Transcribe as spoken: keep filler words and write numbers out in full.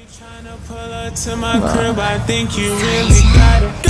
Tryna pull up to my crib, I think you really got it.